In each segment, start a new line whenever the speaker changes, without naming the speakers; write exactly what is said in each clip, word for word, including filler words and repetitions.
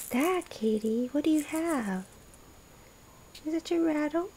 that, Katie? What do you have? Is it your rattle?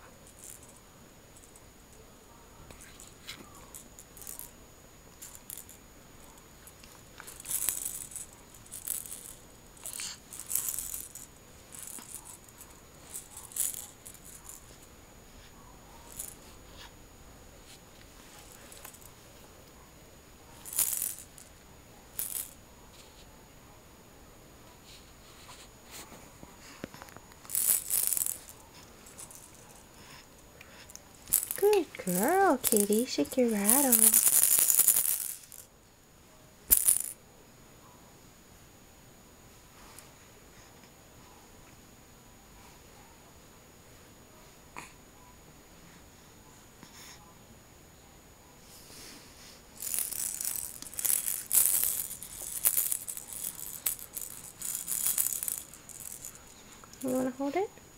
Good girl, Katie. Shake your rattle. You want to hold it?